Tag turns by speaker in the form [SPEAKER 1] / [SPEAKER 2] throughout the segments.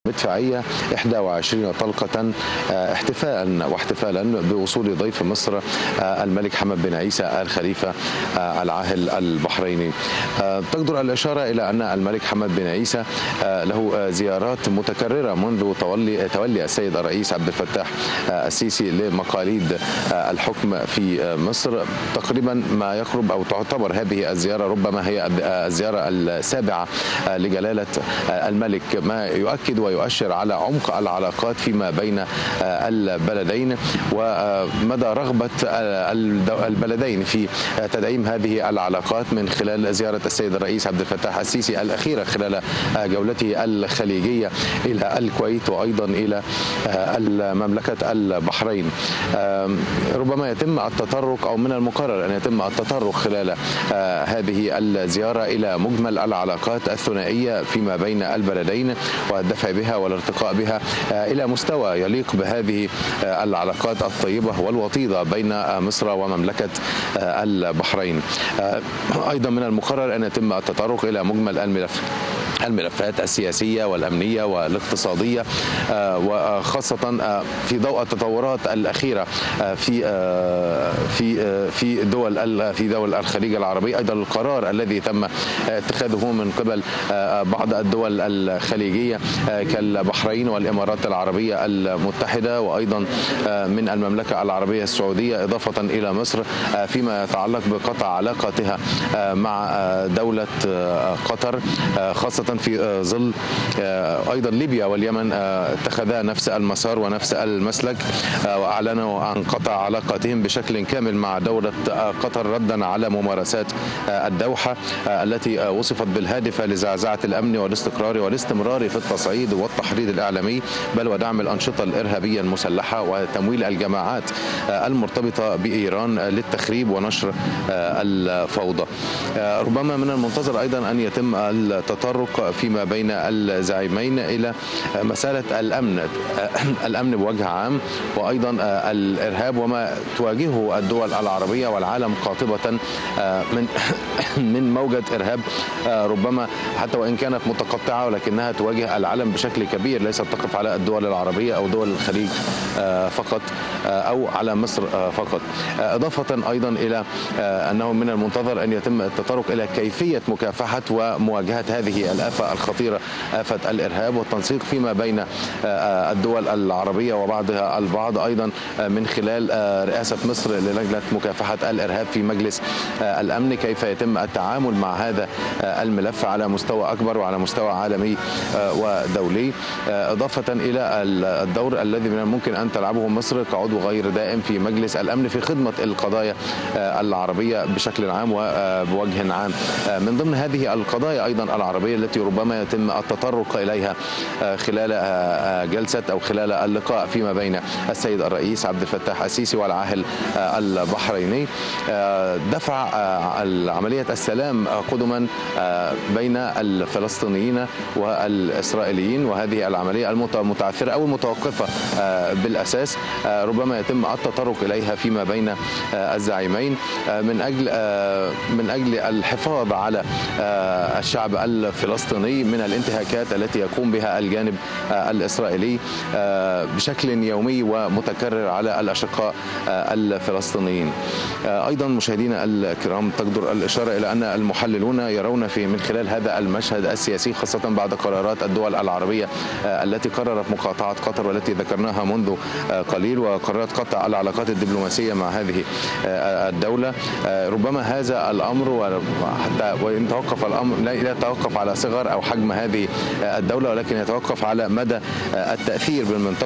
[SPEAKER 1] مدفعية 21 طلقة احتفالا بوصول ضيف مصر الملك حمد بن عيسى آل خليفة العاهل البحريني. تقدر الإشارة إلى أن الملك حمد بن عيسى له زيارات متكررة منذ تولي السيد الرئيس عبد الفتاح السيسي لمقاليد الحكم في مصر. تقريبا ما يقرب أو تعتبر هذه الزيارة ربما هي الزيارة السابعة لجلالة الملك، ما يؤكد ويؤشر على عمق العلاقات فيما بين البلدين ومدى رغبة البلدين في تدعيم هذه العلاقات من خلال زيارة السيد الرئيس عبد الفتاح السيسي الأخيرة خلال جولته الخليجية إلى الكويت وأيضا إلى مملكة البحرين. ربما يتم التطرق أو من المقرر أن يتم التطرق خلال هذه الزيارة إلى مجمل العلاقات الثنائية فيما بين البلدين والدفع بها والارتقاء بها إلى مستوى يليق بهذه العلاقات الطيبة والوطيدة بين مصر ومملكة البحرين. أيضا من المقرر أن يتم التطرق إلى مجمل الملفات السياسية والأمنية والاقتصادية، وخاصة في ضوء التطورات الأخيرة في دول الخليج العربي. أيضا القرار الذي تم اتخاذه من قبل بعض الدول الخليجية كالبحرين والإمارات العربية المتحدة وأيضا من المملكة العربية السعودية إضافة إلى مصر فيما يتعلق بقطع علاقتها مع دولة قطر، خاصة في ظل أيضا ليبيا واليمن اتخذا نفس المسار ونفس المسلك وأعلنوا عن قطع علاقاتهم بشكل كامل مع دولة قطر ردا على ممارسات الدوحة التي وصفت بالهادفة لزعزعة الأمن والاستقرار والاستمرار في التصعيد والتحريض الإعلامي بل ودعم الأنشطة الإرهابية المسلحة وتمويل الجماعات المرتبطة بإيران للتخريب ونشر الفوضى. ربما من المنتظر أيضا أن يتم التطرق فيما بين الزعيمين إلى مسألة الأمن بوجه عام وأيضا الإرهاب وما تواجهه الدول العربية والعالم قاطبة من موجة إرهاب ربما حتى وإن كانت متقطعة ولكنها تواجه العالم بشكل كبير، ليست تقف على الدول العربية أو دول الخليج فقط أو على مصر فقط. إضافة أيضا إلى أنه من المنتظر أن يتم التطرق إلى كيفية مكافحة ومواجهة هذه الآفة الخطيرة، آفة الإرهاب، والتنسيق فيما بين الدول العربية وبعضها البعض أيضا من خلال رئاسة مصر للجنة مكافحة الإرهاب في مجلس الأمن، كيف يتم التعامل مع هذا الملف على مستوى أكبر وعلى مستوى عالمي ودولي، إضافة إلى الدور الذي من الممكن أن تلعبه مصر كعضو غير دائم في مجلس الأمن في خدمة القضايا العربية بشكل عام وبوجه عام. من ضمن هذه القضايا أيضا العربية التي ربما يتم التطرق إليها خلال جلسة أو خلال اللقاء فيما بين السيد الرئيس عبد الفتاح السيسي والعاهل البحريني، دفع عملية السلام قدما بين الفلسطينيين والإسرائيليين، وهذه العملية المتعثرة أو المتوقفة بالأساس ربما يتم التطرق إليها فيما بين الزعيمين من أجل الحفاظ على الشعب الفلسطيني من الانتهاكات التي يقوم بها الجانب الإسرائيلي بشكل يومي ومتكرر على الأشقاء الفلسطينيين. أيضا مشاهدينا الكرام، تقدر الإشارة إلى أن المحللون يرون من خلال هذا المشهد السياسي خاصة بعد قرارات الدول العربية التي قررت مقاطعة قطر والتي ذكرناها منذ قليل وقررت قطع العلاقات الدبلوماسية مع هذه الدولة، ربما هذا الأمر وحتى وإن توقف الأمر لا يتوقف على صغر أو حجم هذه الدولة ولكن يتوقف على مدى التأثير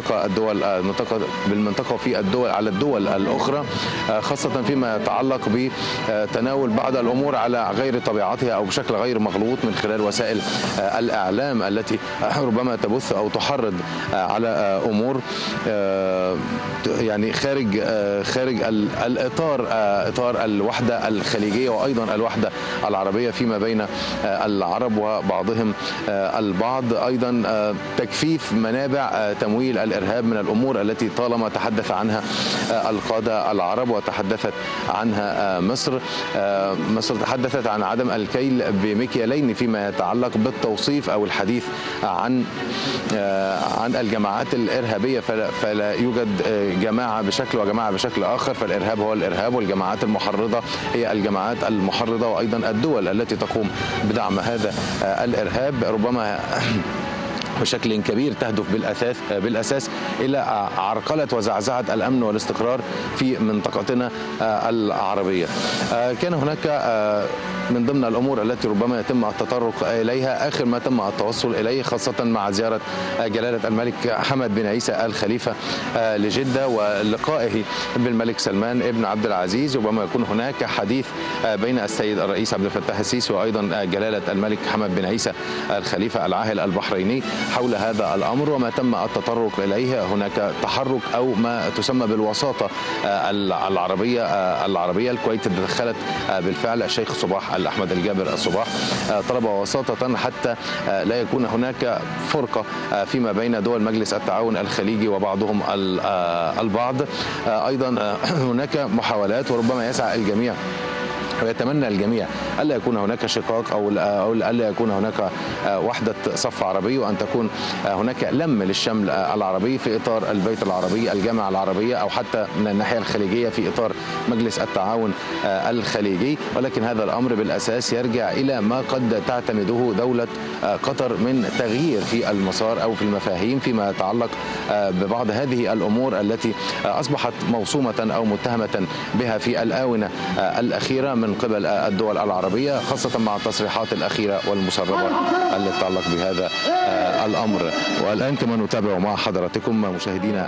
[SPEAKER 1] بالمنطقة وفي الدول على الدول الأخرى، خاصة فيما يتعلق بتناول بعض الأمور على غير طبيعتها أو بشكل غير مغلوط من خلال وسائل الإعلام التي ربما تبث أو تحرض على أمور يعني خارج الإطار إطار الوحدة الخليجية وأيضا الوحدة العربية فيما بين العرب وبعضهم البعض. أيضا تجفيف منابع تمويل الإرهاب من الأمور التي طالما تحدث عنها القادة العرب وتحدثت عنها مصر تحدثت عن عدم الكيل بمكيالين فيما يتعلق بالتوصيف أو الحديث عن الجماعات الإرهابية، فلا يوجد جماعة بشكل وجماعة بشكل آخر، فالإرهاب هو الإرهاب والجماعات المحرضة هي الجماعات المحرضة، وأيضا الدول التي تقوم بدعم هذا الإرهاب ربما بشكل كبير تهدف بالأساس إلى عرقلة وزعزعة الأمن والاستقرار في منطقتنا العربية. كان هناك من ضمن الأمور التي ربما يتم التطرق إليها آخر ما تم التوصل إليه، خاصة مع زيارة جلالة الملك حمد بن عيسى آل خليفة لجدة ولقائه بالملك سلمان ابن عبد العزيز. ربما يكون هناك حديث بين السيد الرئيس عبد الفتاح السيسي وأيضا جلالة الملك حمد بن عيسى آل خليفة العاهل البحريني حول هذا الأمر وما تم التطرق إليه. هناك تحرك أو ما تسمى بالوساطة العربية. الكويت تدخلت بالفعل. الشيخ صباح الأحمد الجابر الصباح طلب وساطة حتى لا يكون هناك فرقة فيما بين دول مجلس التعاون الخليجي وبعضهم البعض. أيضا هناك محاولات، وربما يسعى الجميع ويتمنى الجميع ألا يكون هناك شقاق أو ألا يكون هناك وحدة صف عربي، وأن تكون هناك لم للشمل العربي في إطار البيت العربي، الجامعة العربية، أو حتى من الناحية الخليجية في إطار مجلس التعاون الخليجي. ولكن هذا الأمر بالأساس يرجع إلى ما قد تعتمده دولة قطر من تغيير في المسار أو في المفاهيم فيما يتعلق ببعض هذه الأمور التي أصبحت موصومة أو متهمة بها في الآونة الأخيرة من قبل الدول العربية، خاصة مع التصريحات الأخيرة والمسربة التي تتعلق بهذا الأمر. والآن كما نتابع مع حضراتكم مشاهدينا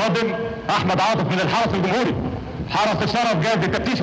[SPEAKER 2] القادم احمد عاطف من الحرس الجمهوري. حرس الشرف جاهز للتفتيش.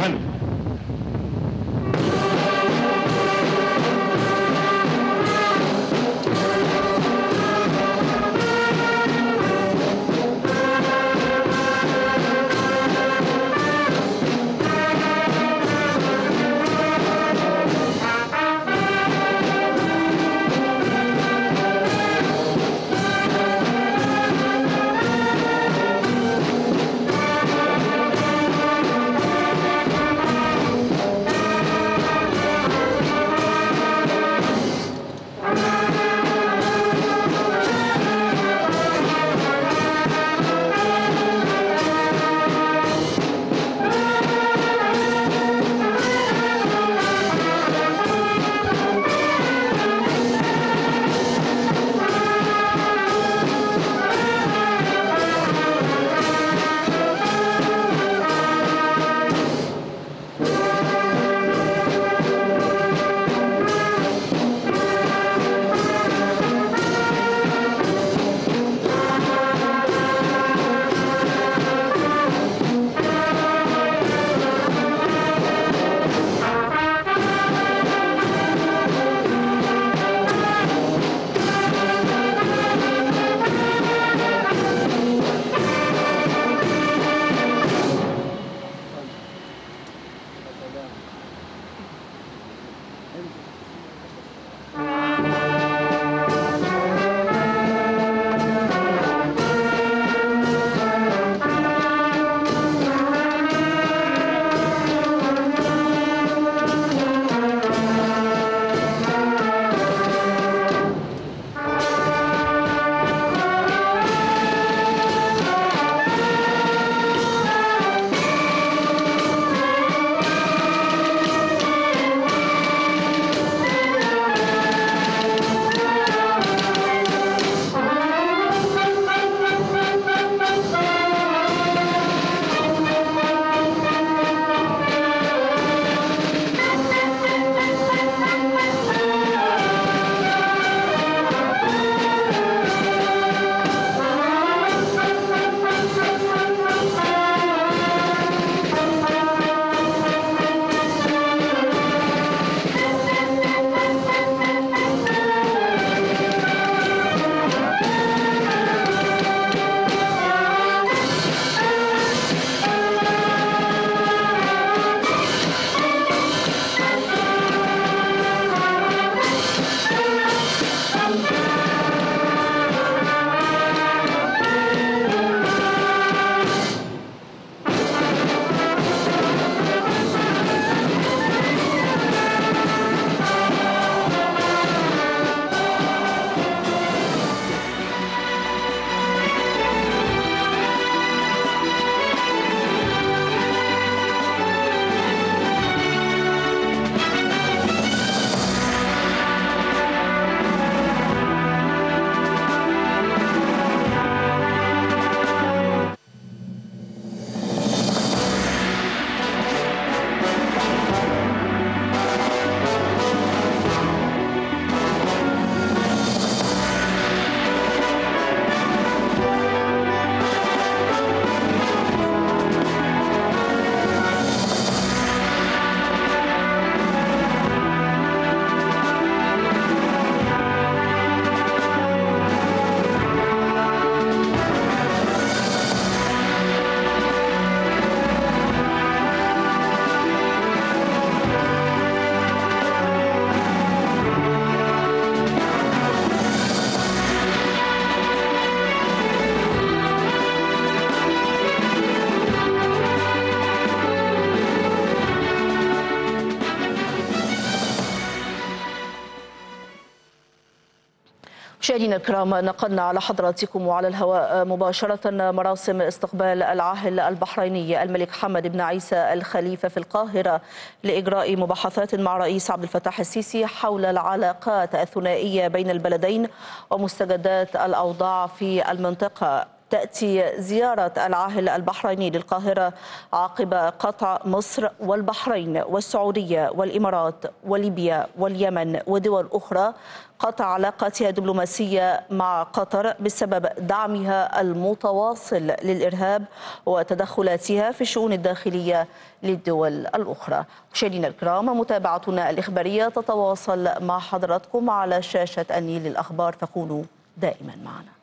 [SPEAKER 3] مشاهدينا الكرام، نقلنا على حضراتكم وعلى الهواء مباشرة مراسم استقبال العاهل البحريني الملك حمد بن عيسى الخليفة في القاهرة لإجراء مباحثات مع رئيس عبد الفتاح السيسي حول العلاقات الثنائية بين البلدين ومستجدات الأوضاع في المنطقة. تأتي زيارة العاهل البحريني للقاهرة عقب قطع مصر والبحرين والسعودية والإمارات وليبيا واليمن ودول أخرى قطع علاقاتها الدبلوماسية مع قطر بسبب دعمها المتواصل للإرهاب وتدخلاتها في الشؤون الداخلية للدول الأخرى. مشاهدينا الكرام، متابعتنا الإخبارية تتواصل مع حضراتكم على شاشة النيل للأخبار، فكونوا دائما معنا.